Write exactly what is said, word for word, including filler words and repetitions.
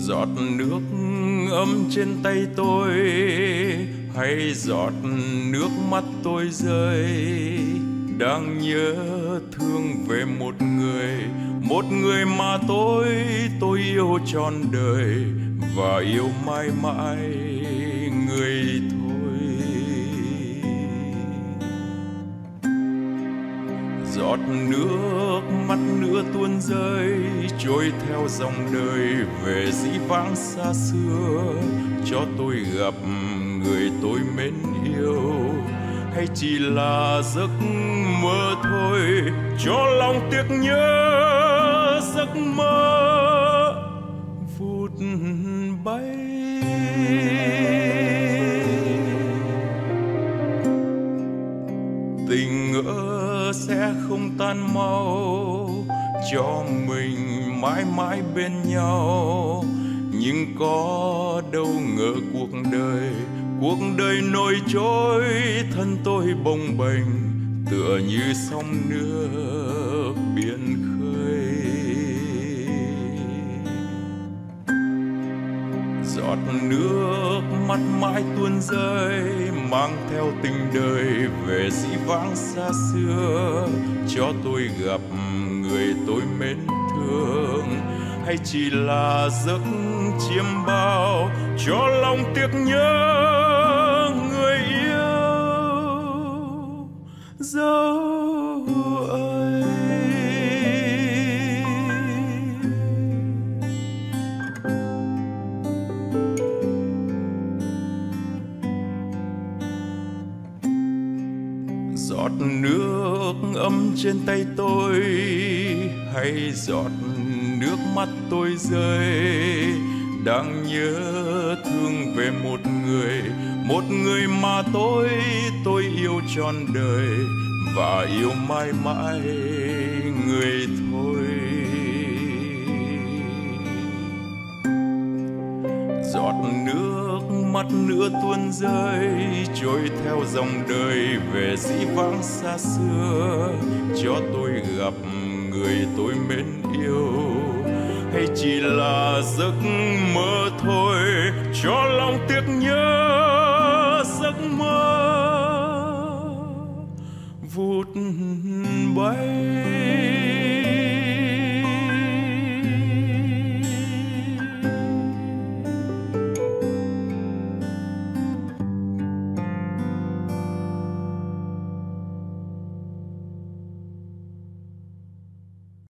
Giọt nước ấm trên tay tôi hay giọt nước mắt tôi rơi, đang nhớ thương về một người, một người mà tôi tôi yêu trọn đời và yêu mãi mãi người thôi. Giọt nước mắt nữa tuôn rơi, trôi theo dòng đời về dĩ vãng xa xưa, cho tôi gặp người tôi mến yêu, hay chỉ là giấc mơ thôi, cho lòng tiếc nhớ giấc mơ vụt bay. Tình ngỡ sẽ không tan mau, cho mình mãi mãi bên nhau, nhưng có đâu ngờ cuộc đời cuộc đời nổi trôi, thân tôi bồng bềnh tựa như sóng nước biển khơi. Giọt nước mắt mãi tuôn rơi, mang theo tình đời về dĩ vãng xa xưa, cho tôi gặp người tôi mến thương, hay chỉ là giấc chiêm bao, cho lòng tiếc nhớ người yêu dấu ấy. Giọt nước ấm trên tay tôi hay giọt nước mắt tôi rơi, đang nhớ thương về một người, một người mà tôi tôi yêu trọn đời và yêu mãi mãi người thôi. Giọt nước mắt nữa tuôn rơi, trôi theo dòng đời về dĩ vãng xa xưa, cho tôi gặp người tôi mến yêu, hay chỉ là giấc mơ thôi, cho lòng tiếc nhớ giấc mơ vụt bay.